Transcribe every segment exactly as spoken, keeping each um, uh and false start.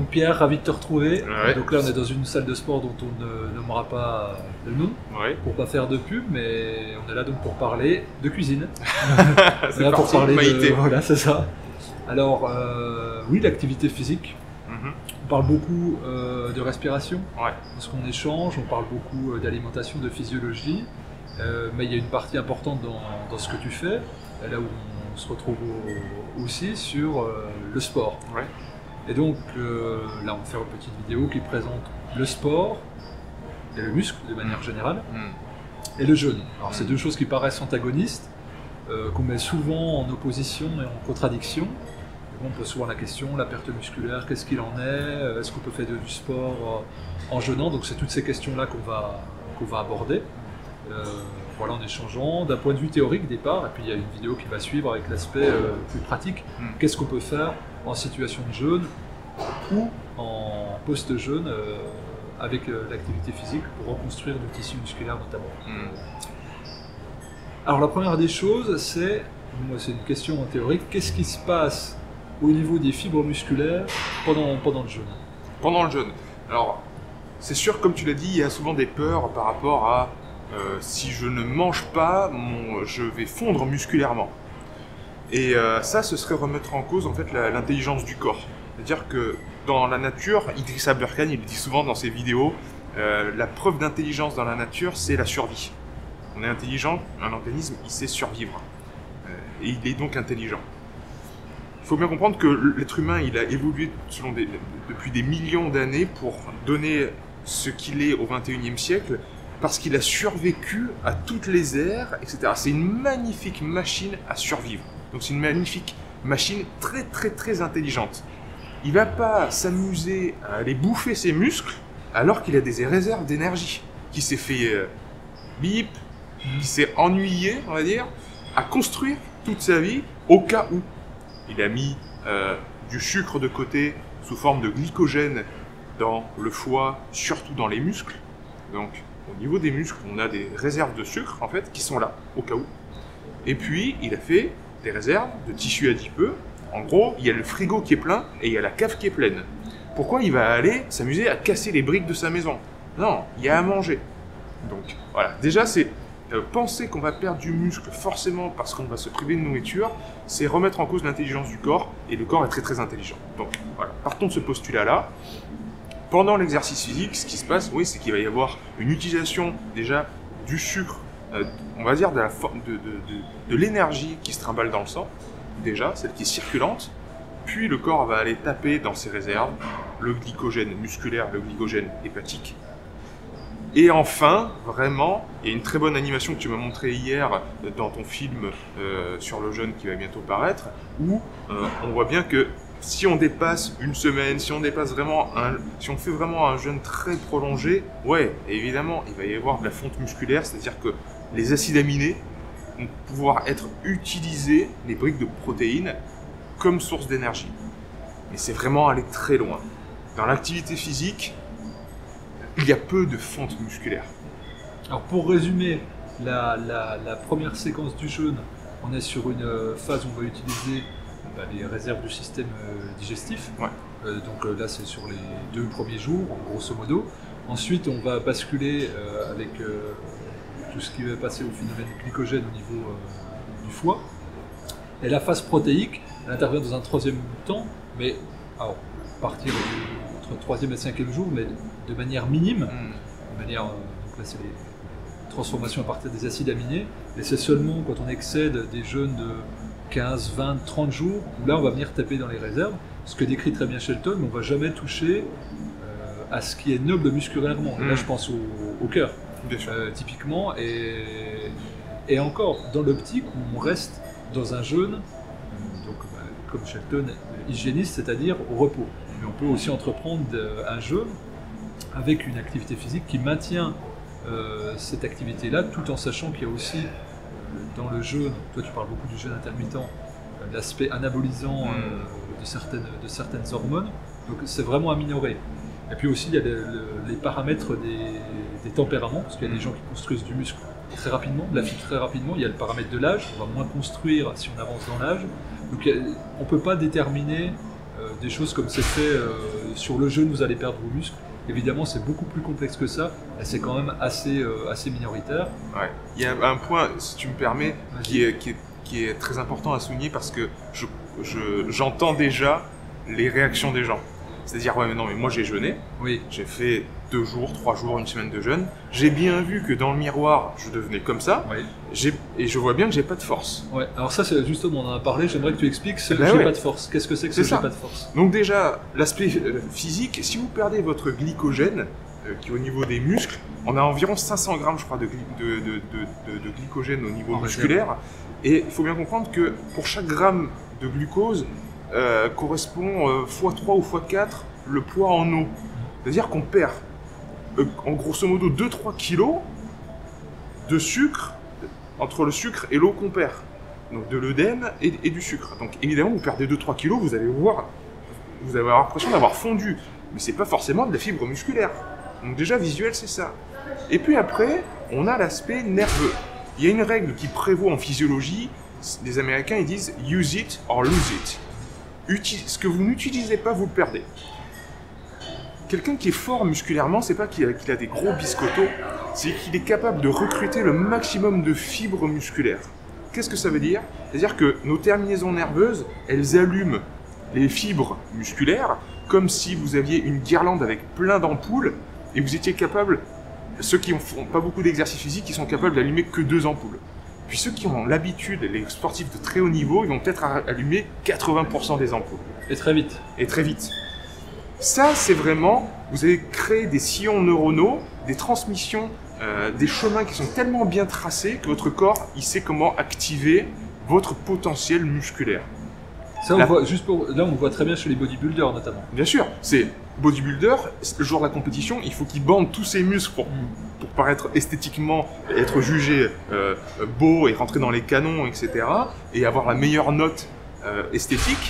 Donc Pierre, ravi de te retrouver. Ouais. Donc là on est dans une salle de sport dont on ne nommera pas le nom, Ouais. pour pas faire de pub, mais on est là donc pour parler de cuisine. C'est on est là pour parti, parler Maïté. de... Voilà, c'est ça. Alors euh, oui, l'activité physique. Mhm. On parle beaucoup euh, de respiration, Ouais. parce qu'on échange, on parle beaucoup euh, d'alimentation, de physiologie, euh, mais il y a une partie importante dans, dans ce que tu fais, là où on se retrouve au- aussi sur euh, le sport. Ouais. Et donc euh, là on va faire une petite vidéo qui présente le sport et le muscle de manière générale, Mhm. et le jeûne. Alors c'est deux choses qui paraissent antagonistes, euh, qu'on met souvent en opposition et en contradiction. Et bon, on pose souvent la question, la perte musculaire, qu'est-ce qu'il en est? Est-ce qu'on peut faire de- du sport euh, en jeûnant? Donc c'est toutes ces questions-là qu'on va, qu'on va aborder. Euh, voilà, en échangeant d'un point de vue théorique départ, et puis il y a une vidéo qui va suivre avec l'aspect euh, plus pratique. Mm. Qu'est-ce qu'on peut faire en situation de jeûne ou en post-jeûne euh, avec euh, l'activité physique pour reconstruire le tissu musculaire notamment. Mhm. Alors la première des choses, c'est, moi c'est une question théorique, qu'est-ce qui se passe au niveau des fibres musculaires pendant, pendant le jeûne? Pendant le jeûne. Alors, c'est sûr, comme tu l'as dit, il y a souvent des peurs par rapport à euh, si je ne mange pas, mon, je vais fondre musculairement. Et euh, ça, ce serait remettre en cause en fait la- l'intelligence du corps. C'est-à-dire que dans la nature, Idriss Aberkan, il le dit souvent dans ses vidéos, euh, la preuve d'intelligence dans la nature, c'est la survie. On est intelligent, un organisme, il sait survivre. Euh, et il est donc intelligent. Il faut bien comprendre que l'être humain, il a évolué selon des- depuis des millions d'années pour donner ce qu'il est au vingt et unième siècle, parce qu'il a survécu à toutes les ères, et cetera. C'est une magnifique machine à survivre. Donc c'est une magnifique machine très très très intelligente. Il va pas s'amuser à aller bouffer ses muscles alors qu'il a des réserves d'énergie, qui s'est fait euh, bip, qui s'est ennuyé, on va dire, à construire toute sa vie au cas où. Il a mis euh, du sucre de côté sous forme de glycogène dans le foie, surtout dans les muscles. Donc, au niveau des muscles, on a des réserves de sucre, en fait, qui sont là, au cas où. Et puis, il a fait des réserves de tissu adipeux. En gros, il y a le frigo qui est plein et il y a la cave qui est pleine. Pourquoi il va aller s'amuser à casser les briques de sa maison? Non, il y a à manger. Donc, voilà. Déjà, c'est euh, penser qu'on va perdre du muscle forcément parce qu'on va se priver de nourriture, c'est remettre en cause l'intelligence du corps, et le corps est très très intelligent. Donc, voilà. Partons de ce postulat-là. Pendant l'exercice physique, ce qui se passe, oui, c'est qu'il va y avoir une utilisation déjà du sucre, euh, on va dire de la forme de, de, de, de l'énergie qui se trimballe dans le sang, déjà, celle qui est circulante, puis le corps va aller taper dans ses réserves, le glycogène musculaire, le glycogène hépatique. Et enfin, vraiment, il y a une très bonne animation que tu m'as montrée hier dans ton film euh, sur le jeûne qui va bientôt paraître, où euh, on voit bien que si on dépasse une semaine, si on dépasse vraiment un, si on fait vraiment un jeûne très prolongé, ouais, évidemment, il va y avoir de la fonte musculaire, c'est-à-dire que les acides aminés vont pouvoir être utilisés, les briques de protéines, comme source d'énergie. Mais c'est vraiment aller très loin. Dans l'activité physique, il y a peu de fonte musculaire. Alors pour résumer la, la, la première séquence du jeûne, on est sur une euh, phase où on va utiliser bah, les réserves du système euh, digestif. Ouais. Euh, donc euh, là c'est sur les deux premiers jours, grosso modo. Ensuite on va basculer euh, avec euh, tout ce qui va passer au phénomène glycogène au niveau euh, du foie. Et la phase protéique, elle intervient dans un troisième temps, mais alors, à partir du, entre troisième et cinquième jour, mais de manière minime. Mmh. De manière, euh, donc là c'est les transformations à partir des acides aminés, et c'est seulement quand on excède des jeûnes de quinze, vingt, trente jours, où là on va venir taper dans les réserves, ce que décrit très bien Shelton, mais on ne va jamais toucher euh, à ce qui est noble musculairement. Et là Mm. je pense au, au cœur, Bien sûr. euh, typiquement, et, et encore dans l'optique où on reste dans un jeûne, euh, donc bah, comme Shelton, euh, hygiéniste, c'est-à-dire au repos. Mais on peut aussi entreprendre euh, un jeûne avec une activité physique qui maintient euh, cette activité-là, tout en sachant qu'il y a aussi euh, dans le jeûne, toi tu parles beaucoup du jeûne intermittent, euh, l'aspect anabolisant Mm. euh, de, certaines, de certaines hormones, donc c'est vraiment à minorer. Et puis aussi il y a le- le- les paramètres des, des tempéraments, parce qu'il y a des gens qui construisent du muscle très rapidement, de la fibre très rapidement, il y a le paramètre de l'âge, on va moins construire si on avance dans l'âge, donc il y a- on ne peut pas déterminer euh, des choses comme c'est fait euh, sur le jeûne vous allez perdre vos muscles. Évidemment, c'est beaucoup plus complexe que ça, et c'est quand même assez, euh, assez minoritaire. Ouais. Il y a un point, si tu me permets, qui est, qui est, qui est très important à souligner parce que je, je, j'entends déjà les réactions des gens. C'est-à-dire, ouais, mais non, mais moi j'ai jeûné, oui. J'ai fait deux jours, trois jours, une semaine de jeûne. J'ai bien vu que dans le miroir, je devenais comme ça, oui. j'ai, et je vois bien que j'ai pas de force. Ouais. Alors ça, c'est justement, on en a parlé, j'aimerais que tu expliques ce ben j'ai ouais. pas de force. Qu'est-ce que c'est que ce j'ai pas de force? Donc déjà, l'aspect physique, si vous perdez votre glycogène, euh, qui est au niveau des muscles, on a environ cinq cents grammes, je crois, de, gly- de, de, de, de, de glycogène au niveau en musculaire. Et il faut bien comprendre que pour chaque gramme de glucose, euh, correspond euh, fois trois ou fois quatre le poids en eau. C'est-à-dire qu'on perd, euh, en grosso modo, deux à trois kilos de sucre entre le sucre et l'eau qu'on perd. Donc de l'œdème et, et du sucre. Donc évidemment, vous perdez deux à trois kilos, vous allez voir, vous avez l'impression d'avoir fondu. Mais c'est pas forcément de la fibre musculaire. Donc déjà, visuel, c'est ça. Et puis après, on a l'aspect nerveux. Il y a une règle qui prévaut en physiologie. Les Américains, ils disent « use it or lose it ». Uti- ce que vous n'utilisez pas, vous le perdez. Quelqu'un qui est fort musculairement, c'est pas qu'il a, qu'il a des gros biscottos, c'est qu'il est capable de recruter le maximum de fibres musculaires. Qu'est-ce que ça veut dire? C'est-à-dire que nos terminaisons nerveuses, elles allument les fibres musculaires comme si vous aviez une guirlande avec plein d'ampoules et vous étiez capable, ceux qui ne font pas beaucoup d'exercice physique, ils sont capables d'allumer que deux ampoules. Puis ceux qui ont l'habitude, les sportifs de très haut niveau, ils vont peut-être allumer quatre-vingts pour cent des ampoules. Et très vite. Et très vite. Ça, c'est vraiment, vous avez créé des sillons neuronaux, des transmissions, euh, des chemins qui sont tellement bien tracés que votre corps, il sait comment activer votre potentiel musculaire. Ça, on La... voit, juste pour, là, on voit très bien chez les bodybuilders notamment. Bien sûr, c'est bodybuilder, le jour de la compétition, il faut qu'il bande tous ses muscles pour, Mm. pour paraître esthétiquement, être jugé euh, beau et rentrer dans les canons, et cetera. Et avoir la meilleure note euh, esthétique.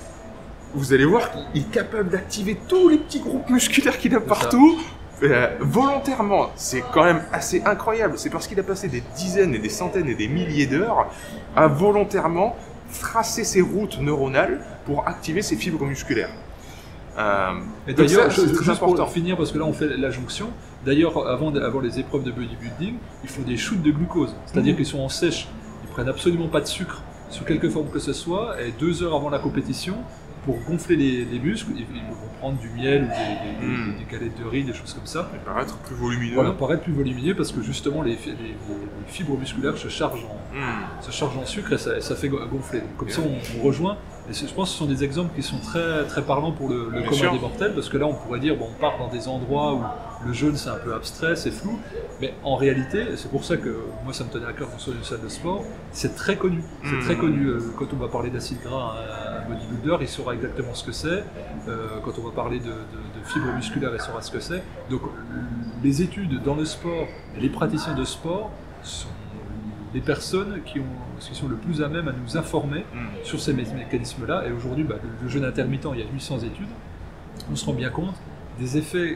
Vous allez voir qu'il est capable d'activer tous les petits groupes musculaires qu'il a partout, euh, volontairement. C'est quand même assez incroyable. C'est parce qu'il a passé des dizaines et des centaines et des milliers d'heures à volontairement tracer ses routes neuronales pour activer ses fibres musculaires. Euh, et d'ailleurs, ça, c'est je, très juste important. pour finir, parce que là on fait la jonction, d'ailleurs avant d'avoir les épreuves de bodybuilding, ils font des shoots de glucose, c'est-à-dire mmh. qu'ils sont en sèche, ils prennent absolument pas de sucre sous quelque forme que ce soit, et deux heures avant la compétition, pour gonfler les, les muscles, ils, ils vont prendre du miel ou des, des, mmh. des, des galettes de riz, des choses comme ça. Et paraître plus volumineux. Voilà, paraître plus volumineux parce que justement les, les, les fibres musculaires se chargent en, mmh. se chargent en sucre et ça, ça fait gonfler. Donc, comme yeah. ça, on, on rejoint. Et je pense que ce sont des exemples qui sont très, très parlants pour le, le commun des mortels, parce que là, on pourrait dire, bon, on part dans des endroits où le jeûne, c'est un peu abstrait, c'est flou, mais en réalité, c'est pour ça que moi, ça me tenait à cœur qu'on soit une salle de sport, c'est très connu. C'est mmh. très connu. Quand on va parler d'acide gras à un bodybuilder, il saura exactement ce que c'est. Euh, quand on va parler de, de, de fibres musculaires, il saura ce que c'est. Donc, les études dans le sport, les praticiens de sport sont les personnes qui, ont, qui sont le plus à même à nous informer mmh. sur ces mé- mécanismes-là. Et aujourd'hui, bah, le, le jeûne intermittent, il y a huit cents études. On se rend bien compte des effets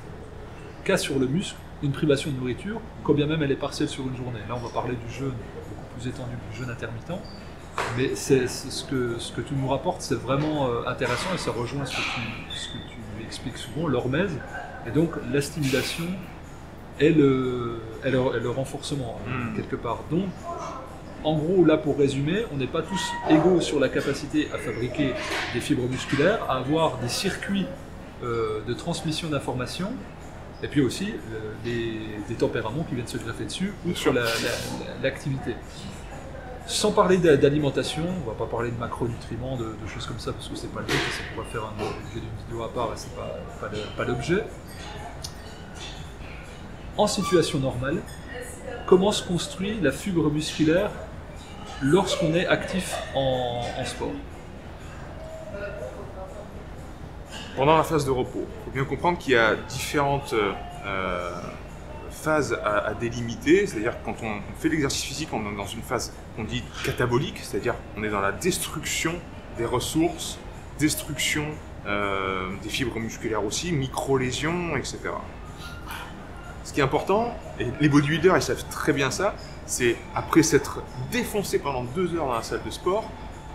qu'a sur le muscle une privation de nourriture, quand bien même elle est partielle sur une journée. Là, on va parler du jeûne beaucoup plus étendu, du jeûne intermittent. Mais c'est, c'est ce, que, ce que tu nous rapportes, c'est vraiment euh, intéressant et ça rejoint ce que tu, ce que tu expliques souvent, l'hormèse. Et donc, la stimulation et le, et le, et le renforcement, mmh. quelque part. Donc, en gros, là, pour résumer, on n'est pas tous égaux sur la capacité à fabriquer des fibres musculaires, à avoir des circuits euh, de transmission d'informations, et puis aussi euh, des, des tempéraments qui viennent se greffer dessus, ou sur la, la, la, l'activité. Sans parler d'alimentation, on ne va pas parler de macronutriments, de, de choses comme ça, parce que c'est pas le but, et ça pourrait faire un objet d'une vidéo à part, et c'est pas, pas, le, pas l'objet. En situation normale, comment se construit la fibre musculaire lorsqu'on est actif en, en sport? Pendant la phase de repos, il faut bien comprendre qu'il y a différentes euh, phases à, à délimiter, c'est-à-dire quand on, on fait l'exercice physique, on est dans une phase qu'on dit catabolique, c'est-à-dire qu'on est dans la destruction des ressources, destruction euh, des fibres musculaires aussi, micro-lésions, et cetera. Ce qui est important, et les bodybuilders ils savent très bien ça, c'est après s'être défoncé pendant deux heures dans la salle de sport,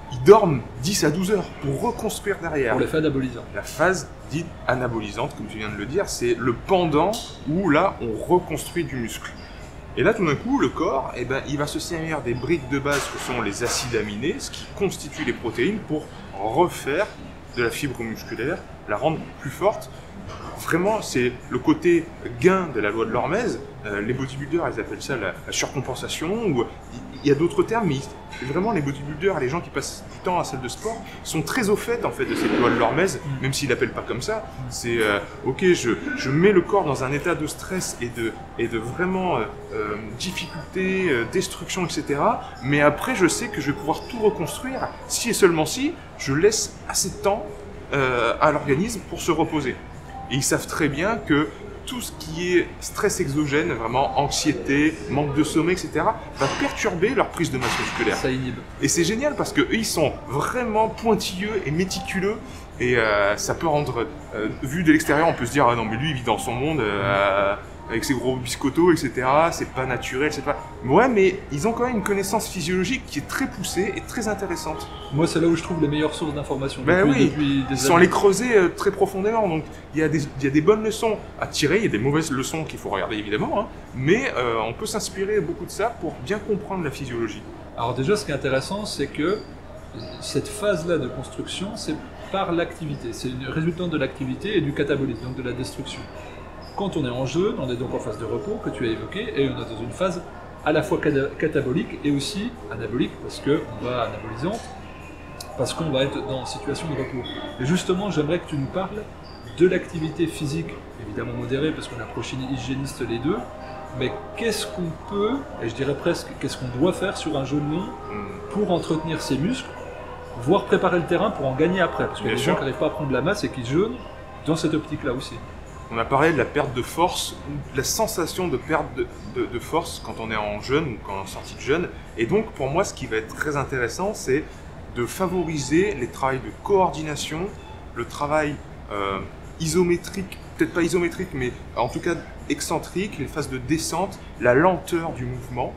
ils dorment dix à douze heures pour reconstruire derrière. Pour l'effet anabolisant. La phase dite anabolisante, comme tu viens de le dire, c'est le pendant où là, on reconstruit du muscle. Et là, tout d'un coup, le corps, eh ben, il va se servir des briques de base que sont les acides aminés, ce qui constitue les protéines, pour refaire de la fibre musculaire, la rendre plus forte. Vraiment, c'est le côté gain de la loi de l'hormèse. Euh, les bodybuilders, ils appellent ça la, la surcompensation, ou il y a d'autres termes, mais vraiment les bodybuilders, les gens qui passent du temps à la salle de sport, sont très au fait en fait de cette loi de l'hormèse, même s'ils l'appellent pas comme ça. C'est euh, ok, je, je mets le corps dans un état de stress et de, et de vraiment euh, euh, difficulté, euh, destruction, et cetera. Mais après, je sais que je vais pouvoir tout reconstruire si et seulement si je laisse assez de temps euh, à l'organisme pour se reposer. Et ils savent très bien que tout ce qui est stress exogène, vraiment anxiété, manque de sommeil, et cetera, va perturber leur prise de masse musculaire. Ça inhibe. Et c'est génial parce qu'eux, ils sont vraiment pointilleux et méticuleux. Et euh, ça peut rendre, euh, vu de l'extérieur, on peut se dire, ah non, mais lui, il vit dans son monde, euh, avec ses gros biscottos, et cetera. C'est pas naturel, c'est pas... Ouais, mais ils ont quand même une connaissance physiologique qui est très poussée et très intéressante. Moi, c'est là où je trouve les meilleures sources d'informations. Ben depuis, oui, depuis des sans années. les creuser euh, très profondément. Donc, il y, a des, il y a des bonnes leçons à tirer, il y a des mauvaises leçons qu'il faut regarder évidemment, hein, mais euh, on peut s'inspirer beaucoup de ça pour bien comprendre la physiologie. Alors déjà, ce qui est intéressant, c'est que cette phase-là de construction, c'est par l'activité. C'est une résultante de l'activité et du catabolisme, donc de la destruction. Quand on est en jeûne, on est donc en phase de repos, que tu as évoqué, et on est dans une phase à la fois catabolique et aussi anabolique, parce qu'on va anabolisante, parce qu'on va être dans une situation de repos. Et justement, j'aimerais que tu nous parles de l'activité physique, évidemment modérée, parce qu'on est un prochain hygiéniste les deux, mais qu'est-ce qu'on peut, et je dirais presque, qu'est-ce qu'on doit faire sur un jeûne long pour entretenir ses muscles, voire préparer le terrain pour en gagner après, parce qu'il y a des gens qui n'arrivent pas à prendre de la masse et qui jeûnent dans cette optique-là aussi. On a parlé de la perte de force, ou de la sensation de perte de, de, de force quand on est en jeûne ou quand on est en sortie de jeûne. Et donc, pour moi, ce qui va être très intéressant, c'est de favoriser les travails de coordination, le travail euh, isométrique, peut-être pas isométrique, mais en tout cas excentrique, les phases de descente, la lenteur du mouvement,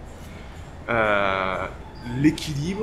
euh, l'équilibre,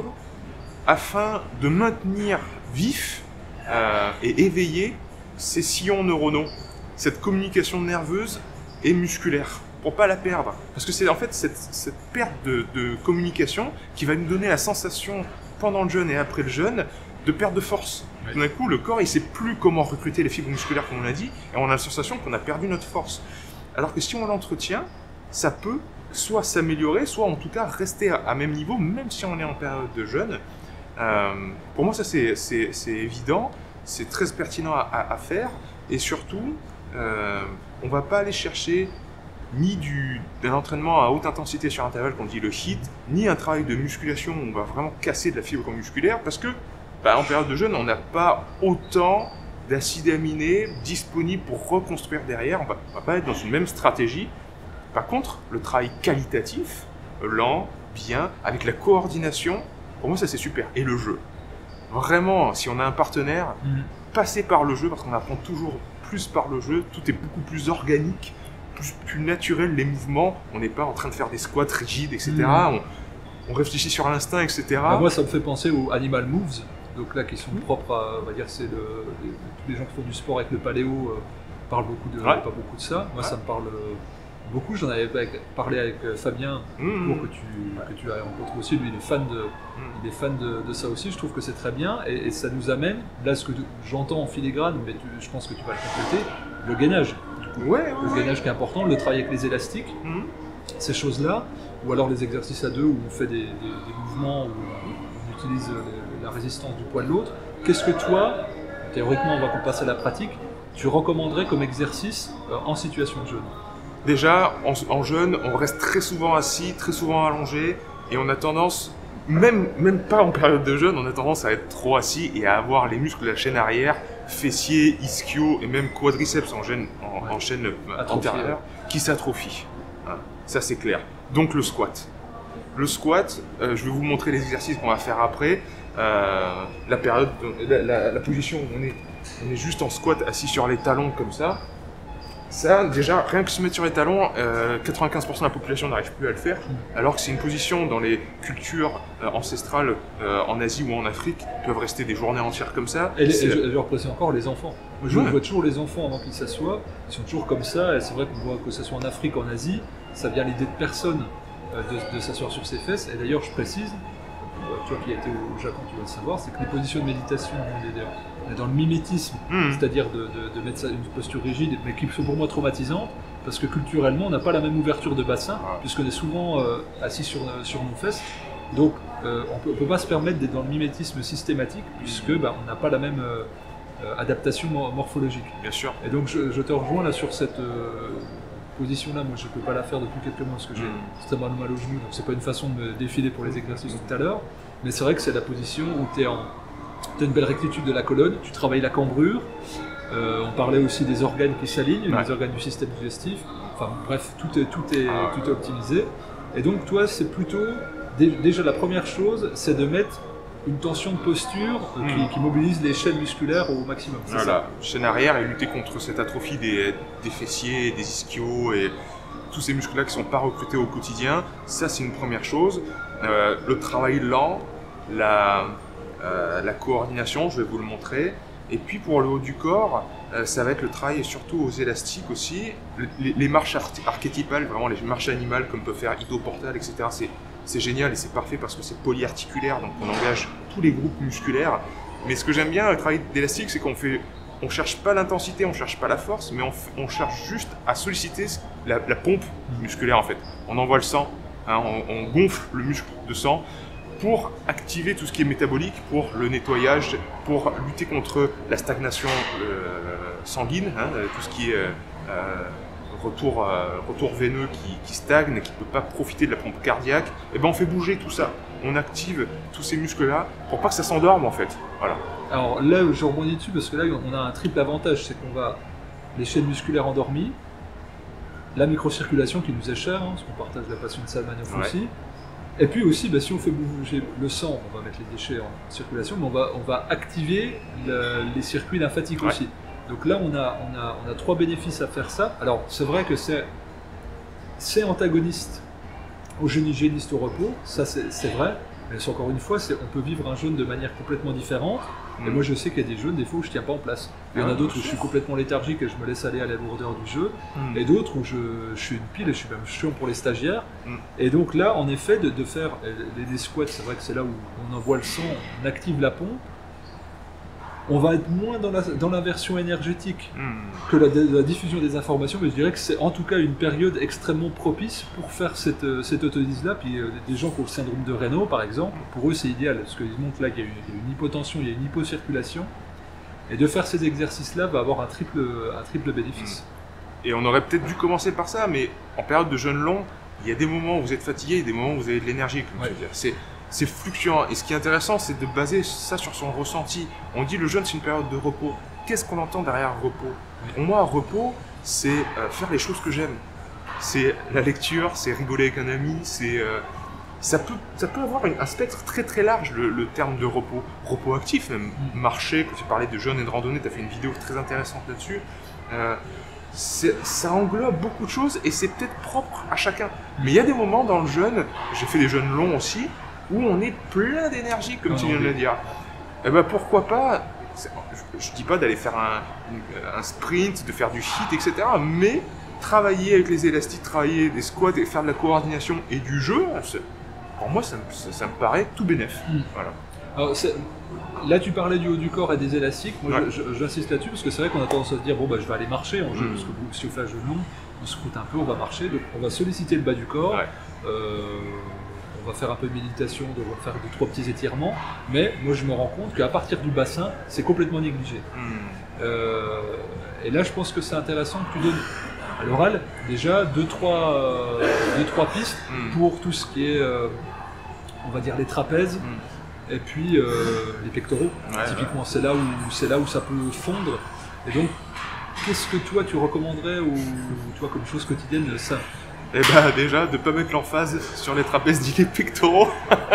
afin de maintenir vif euh, et éveillé ces sillons neuronaux, cette communication nerveuse et musculaire, pour pas la perdre. Parce que c'est en fait cette, cette perte de, de communication qui va nous donner la sensation, pendant le jeûne et après le jeûne, de perte de force. Oui. Tout d'un coup, le corps, il sait plus comment recruter les fibres musculaires, comme on l'a dit, et on a la sensation qu'on a perdu notre force. Alors que si on l'entretient, ça peut soit s'améliorer, soit en tout cas rester à, à même niveau, même si on est en période de jeûne. Euh, pour moi, ça c'est, c'est, c'est évident, c'est très pertinent à, à, à faire, et surtout, euh, on ne va pas aller chercher ni du, d'un entraînement à haute intensité sur intervalle qu'on dit le HIIT, ni un travail de musculation où on va vraiment casser de la fibre musculaire, parce que bah, en période de jeûne, on n'a pas autant d'acides aminés disponibles pour reconstruire derrière, on ne va, va pas être dans une même stratégie. Par contre, le travail qualitatif, lent, bien, avec la coordination, pour moi ça c'est super. Et le jeu. Vraiment, si on a un partenaire, mmh. passez par le jeu, parce qu'on apprend toujours plus par le jeu, tout est beaucoup plus organique, plus, plus naturel, les mouvements, on n'est pas en train de faire des squats rigides, et cetera. Mmh. On, on réfléchit sur l'instinct, et cetera. Bah moi ça me fait penser aux Animal Moves, donc là qui sont mmh. propres à, on va dire, c'est le, les, tous les gens qui font du sport avec le paléo euh, parlent beaucoup de, ouais. pas beaucoup de ça. Moi ouais. ça me parle euh, beaucoup, j'en avais parlé avec Fabien, mmh. que, tu, que tu as rencontré aussi, lui il est fan de, mmh. il est fan de, de ça aussi, je trouve que c'est très bien, et, et ça nous amène, là ce que j'entends en filigrane, mais tu, je pense que tu vas le compléter, le gainage. Ouais, ouais, le ouais. gainage qui est important, le travail avec les élastiques, mmh. ces choses-là, ou alors les exercices à deux où on fait des, des, des mouvements où on utilise la résistance du poids de l'autre. Qu'est-ce que toi, théoriquement on va passer à la pratique, tu recommanderais comme exercice euh, en situation de jeûne? Déjà, en, en jeûne, on reste très souvent assis, très souvent allongé, et on a tendance, même, même pas en période de jeûne, on a tendance à être trop assis et à avoir les muscles de la chaîne arrière, fessiers, ischio et même quadriceps en, chaîne, en, ouais. en chaîne antérieure, qui s'atrophient. Hein, ça c'est clair. Donc le squat. Le squat, euh, je vais vous montrer les exercices qu'on va faire après. Euh, la période, la, la, la position où on est, on est juste en squat assis sur les talons comme ça. Ça, déjà, rien que se mettre sur les talons, euh, quatre-vingt-quinze pour cent de la population n'arrive plus à le faire, alors que c'est une position dans les cultures euh, ancestrales euh, en Asie ou en Afrique, peuvent rester des journées entières comme ça. Et, les, et je, je reprécise encore les enfants. Moi, je ouais. vois toujours les enfants avant qu'ils s'assoient, ils sont toujours comme ça, et c'est vrai qu'on voit que ce soit en Afrique, en Asie, ça vient l'idée de personne euh, de, de s'asseoir sur ses fesses, et d'ailleurs, je précise, toi qui as été au Japon, tu vas le savoir, c'est que les positions de méditation, on est, on est dans le mimétisme, mmh. c'est-à-dire de, de, de mettre ça une posture rigide, mais qui sont pour moi traumatisantes, parce que culturellement, on n'a pas la même ouverture de bassin, ah. puisqu'on est souvent euh, assis sur, sur nos fesses. Donc, euh, on ne peut pas se permettre d'être dans le mimétisme systématique, puisque bah, on n'a pas la même euh, adaptation morphologique. Bien sûr. Et donc, je, je te rejoins là sur cette euh, position-là. Moi, je ne peux pas la faire depuis quelques mois, parce que j'ai mmh. extrêmement mal au genou, donc c'est pas une façon de me défiler pour les exercices tout à l'heure. Mais c'est vrai que c'est la position où tu as une belle rectitude de la colonne, tu travailles la cambrure, euh, on parlait aussi des organes qui s'alignent, ouais. les organes du système digestif, enfin bref, tout est, tout est, ah, tout est optimisé. Et donc toi, c'est plutôt, déjà la première chose, c'est de mettre une tension de posture euh, mmh. qui, qui mobilise les chaînes musculaires au maximum. Voilà, ça. Chaîne arrière et lutter contre cette atrophie des, des fessiers, des ischios et tous ces muscles-là qui ne sont pas recrutés au quotidien, ça c'est une première chose. Euh, le travail lent, la, euh, la coordination, je vais vous le montrer. Et puis pour le haut du corps, euh, ça va être le travail surtout aux élastiques aussi. Le, les, les marches ar archétypales, vraiment les marches animales comme peut faire Ido Portal, et cetera. C'est génial et c'est parfait parce que c'est polyarticulaire, donc on engage tous les groupes musculaires. Mais ce que j'aime bien, le travail d'élastique, c'est qu'on fait... On ne cherche pas l'intensité, on ne cherche pas la force, mais on, on cherche juste à solliciter la, la pompe musculaire en fait. On envoie le sang, hein, on, on gonfle le muscle de sang pour activer tout ce qui est métabolique, pour le nettoyage, pour lutter contre la stagnation euh, sanguine, hein, tout ce qui est euh, retour, euh, retour veineux qui, qui stagne, qui ne peut pas profiter de la pompe cardiaque. Et ben on fait bouger tout ça. On active tous ces muscles-là pour pas que ça s'endorme en fait. Voilà. Alors là, je rebondis dessus parce que là, on a un triple avantage, c'est qu'on va les chaînes musculaires endormies, la microcirculation qui nous est chère, hein, parce qu'on partage la passion de Salmanioff ouais. aussi, et puis aussi, bah, si on fait bouger le sang, on va mettre les déchets en circulation, mais on va, on va activer le, les circuits lymphatiques ouais. aussi. Donc là, on a, on, a, on a trois bénéfices à faire ça. Alors, c'est vrai que c'est antagoniste au jeûne hygiéniste au repos, ça c'est vrai, mais encore une fois, on peut vivre un jeûne de manière complètement différente. Et moi, je sais qu'il y a des jeûnes, des fois où je ne tiens pas en place. Il y en a d'autres où je suis complètement léthargique et je me laisse aller à la lourdeur du jeu. Mm. Et d'autres où je, je suis une pile et je suis même chiant pour les stagiaires. Mm. Et donc là, en effet, de, de faire les, les squats, c'est vrai que c'est là où on envoie le sang, on active la pompe. On va être moins dans la, dans l'inversion énergétique mm. que la, la diffusion des informations, mais je dirais que c'est en tout cas une période extrêmement propice pour faire cette, cette autolyse-là. Puis euh, des gens qui ont le syndrome de Raynaud, par exemple, pour eux c'est idéal, parce qu'ils montrent là qu'il y, y a une hypotension, il y a une hypocirculation, et de faire ces exercices-là va avoir un triple, un triple bénéfice. Mm. Et on aurait peut-être dû commencer par ça, mais en période de jeûne long, il y a des moments où vous êtes fatigué et des moments où vous avez de l'énergie, comme ouais. je veux dire. C'est, C'est fluctuant et ce qui est intéressant, c'est de baser ça sur son ressenti. On dit le jeûne, c'est une période de repos. Qu'est-ce qu'on entend derrière repos? Pour moi, repos, c'est euh, faire les choses que j'aime. C'est la lecture, c'est rigoler avec un ami, c'est euh, ça peut ça peut avoir une, un spectre très très large le, le terme de repos. Repos actif, même marcher. Quand tu parlais de jeûne et de randonnée, tu as fait une vidéo très intéressante là-dessus. Euh, ça englobe beaucoup de choses et c'est peut-être propre à chacun. Mais il y a des moments dans le jeûne, j'ai fait des jeûnes longs aussi, où on est plein d'énergie, comme non, tu viens de le dire. Et ben pourquoi pas, je ne dis pas d'aller faire un, un sprint, de faire du hit, et cetera. Mais travailler avec les élastiques, travailler des squats et faire de la coordination et du jeu, pour moi, ça, ça, ça me paraît tout bénef. Mmh. Voilà. Alors, là, tu parlais du haut du corps et des élastiques. Moi, ouais. j'insiste là-dessus parce que c'est vrai qu'on a tendance à se dire bon, bah, je vais aller marcher en jeu, mmh. parce que si on fait un jeu long, on se croûte un peu, on va marcher, donc on va solliciter le bas du corps. Ouais. Euh, On va faire un peu de méditation, on va faire deux, trois petits étirements, mais moi je me rends compte qu'à partir du bassin, c'est complètement négligé. Mmh. Euh, et là, je pense que c'est intéressant que tu donnes à l'oral déjà deux, trois, euh, deux, trois pistes mmh. pour tout ce qui est, euh, on va dire, les trapèzes mmh. et puis euh, les pectoraux. Ouais, typiquement, ouais. c'est là où c'est là où ça peut fondre. Et donc, qu'est-ce que toi tu recommanderais ou toi comme chose quotidienne ça? Eh ben déjà, de ne pas mettre l'emphase sur les trapèzes ni les pectoraux.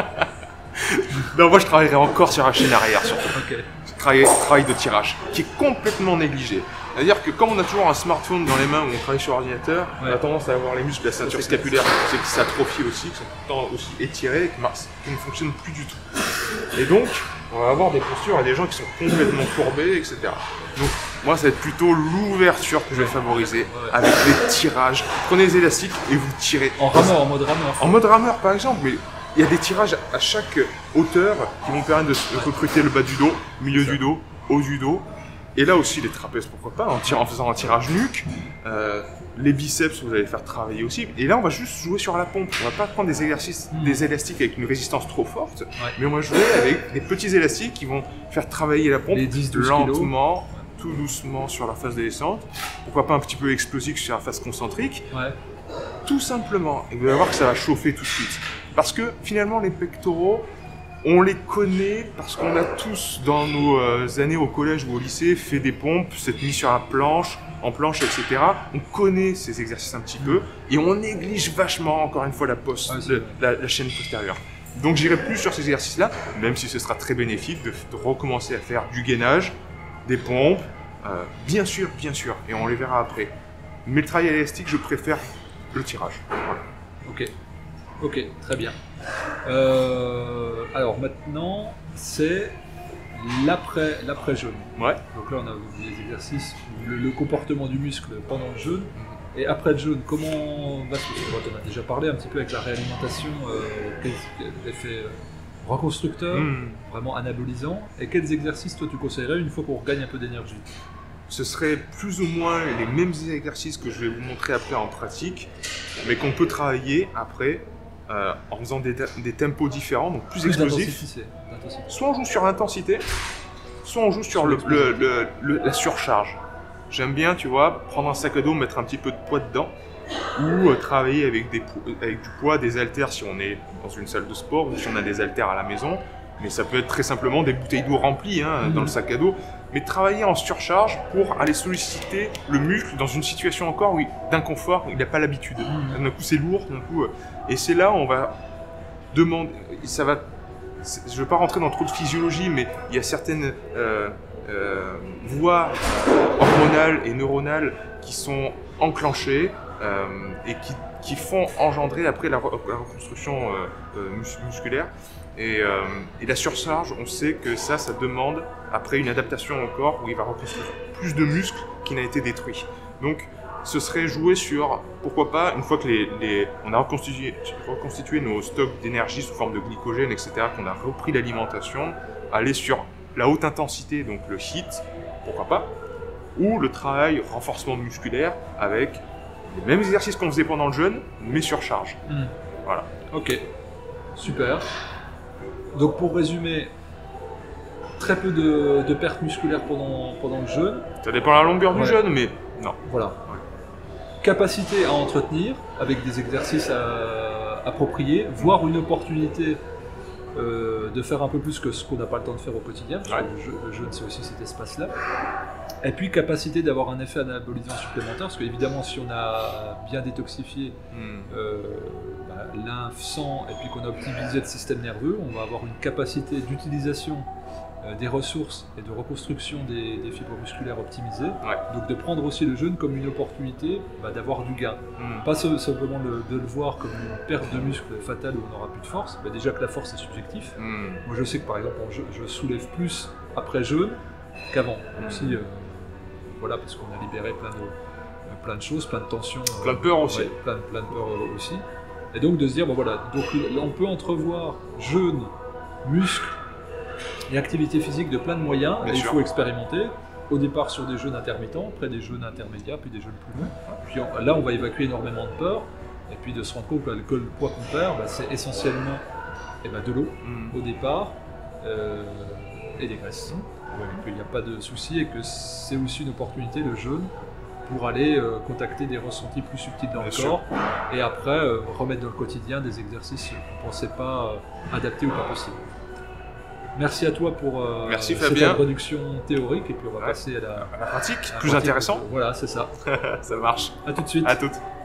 Non, moi je travaillerais encore sur la chaîne arrière surtout. Okay. Travail, travail de tirage, qui est complètement négligé. C'est-à-dire que comme on a toujours un smartphone dans les mains où on travaille sur ordinateur, Ouais. on a tendance à avoir les muscles de la ceinture Ça, c'est scapulaire qui qui s'atrophient aussi, qui sont tout le temps aussi étirés et qui, mar- qui ne fonctionnent plus du tout. Et donc, on va avoir des postures à des gens qui sont complètement courbés, et cetera. Donc, moi, ça va être plutôt l'ouverture que je vais favoriser Ouais. avec les tirages. Prenez les élastiques et vous tirez. En rameur, en mode rameur. En mode rameur, par exemple, mais il y a des tirages à chaque hauteur qui vont permettre de se- de recruter le bas du dos, milieu du dos, haut du dos. Et là aussi, les trapèzes, pourquoi pas, en, tirant, en faisant un tirage nuque. Euh, les biceps, vous allez faire travailler aussi. Et là, on va juste jouer sur la pompe. On va pas prendre des exercices, Mm. des élastiques avec une résistance trop forte, Ouais. mais on va jouer avec des petits élastiques qui vont faire travailler la pompe Les dix douze kilos. lentement, tout doucement sur la phase de descente. Pourquoi pas un petit peu explosif sur la phase concentrique. Ouais. Tout simplement. Et vous allez voir que ça va chauffer tout de suite. Parce que finalement, les pectoraux, on les connaît parce qu'on a tous, dans nos euh, années au collège ou au lycée, fait des pompes, s'être mis sur la planche, en planche, et cetera. On connaît ces exercices un petit peu et on néglige vachement, encore une fois, la, poste, Ouais, c'est le- vrai. la, la chaîne postérieure. Donc j'irai plus sur ces exercices-là, même si ce sera très bénéfique de, de recommencer à faire du gainage, des pompes, euh, bien sûr, bien sûr, et on les verra après. Mais le travail élastique, je préfère le tirage. Voilà. Ok. Ok, très bien. Euh, alors maintenant, c'est l'après l'après jeûne. Ouais. Donc là, on a vu les exercices, le, le comportement du muscle pendant le jeûne. Et après le jeûne, comment va se passer? On en a déjà parlé un petit peu avec la réalimentation, euh, quel quel effet euh, reconstructeur, Hmm. vraiment anabolisant. Et quels exercices toi tu conseillerais une fois qu'on regagne un peu d'énergie? Ce serait plus ou moins les mêmes exercices que je vais vous montrer après en pratique, mais qu'on peut travailler après euh, en faisant des, des tempos différents, donc plus, Plus explosifs. d'intensité, d'intensité. Soit on joue sur l'intensité, soit on joue sur le, le- le- le- la surcharge. J'aime bien, tu vois, prendre un sac à dos, mettre un petit peu de poids dedans, ou euh, travailler avec, des, po- avec du poids, des haltères si on est dans une salle de sport, ou si on a des haltères à la maison. Mais ça peut être très simplement des bouteilles d'eau remplies hein, Mhm. dans le sac à dos. Mais travailler en surcharge pour aller solliciter le muscle dans une situation encore où il- d'inconfort, où il n'a pas l'habitude. Mhm. D'un coup c'est lourd, d'un coup... euh, Et c'est là où on va demander... Ça va... c'est- Je ne veux pas rentrer dans trop de physiologie, mais il y a certaines euh, euh, voies hormonales et neuronales qui sont enclenchées euh, et qui, qui font engendrer après la, re- la reconstruction euh, euh, mus- musculaire. Et, euh, et la surcharge, on sait que ça, ça demande après une adaptation au corps où il va reconstruire plus de muscles qui n'a été détruit. Donc, ce serait jouer sur, pourquoi pas, une fois que les, les, on a reconstitué, reconstitué nos stocks d'énergie sous forme de glycogène, et cetera, qu'on a repris l'alimentation, aller sur la haute intensité, donc le H I I T, pourquoi pas, ou le travail renforcement musculaire avec les mêmes exercices qu'on faisait pendant le jeûne, mais surcharge. Hmm. Voilà. Ok, super. Donc pour résumer, très peu de, de pertes musculaires pendant, pendant le jeûne. Ça dépend de la longueur du Ouais. jeûne, mais non. Voilà. Capacité à entretenir avec des exercices à- appropriés, voire une opportunité euh, de faire un peu plus que ce qu'on n'a pas le temps de faire au quotidien, parce Ouais. que le, jeu- le jeûne c'est aussi cet espace-là. Et puis capacité d'avoir un effet anabolisant supplémentaire, parce qu'évidemment si on a bien détoxifié Hmm. euh, bah, lymphe, sang, et puis qu'on a optimisé le système nerveux, on va avoir une capacité d'utilisation euh, des ressources et de reconstruction des, des fibres musculaires optimisées. Ouais. Donc de prendre aussi le jeûne comme une opportunité bah, d'avoir du gain. Hmm. Pas se- simplement le- de le voir comme une perte de muscle fatale où on n'aura plus de force. Bah, déjà que la force est subjectif. Hmm. Moi je sais que par exemple je, je soulève plus après jeûne qu'avant. Mm. Aussi, euh, voilà, parce qu'on a libéré plein de, plein de choses, plein de tensions. euh, Plein de peur aussi. ouais, plein, plein de peur euh, aussi. Et donc de se dire, bon voilà, donc là on peut entrevoir jeûne, muscle et activité physique de plein de moyens, Bien et il sûr. faut expérimenter. Au départ sur des jeûnes intermittents, après des jeûnes intermédiaires, puis des jeûnes plus longs. Puis on- là on va évacuer énormément de peur, et puis de se rendre compte que le, que le poids qu'on perd, bah, c'est essentiellement eh ben, de l'eau Hmm. au départ euh, et des graisses. Donc il n'y a pas de souci et que c'est aussi une opportunité le jeûne pour aller euh, contacter des ressentis plus subtils dans Bien le sûr. corps et après euh, remettre dans le quotidien des exercices qu'on ne pensait pas euh, adaptés ou pas possibles. Merci à toi pour euh, Merci, cette Fabien. introduction théorique et puis on va Ouais. passer à la, La pratique, à la plus pratique. intéressant. Voilà, c'est ça. Ça marche. À tout de suite. À toutes.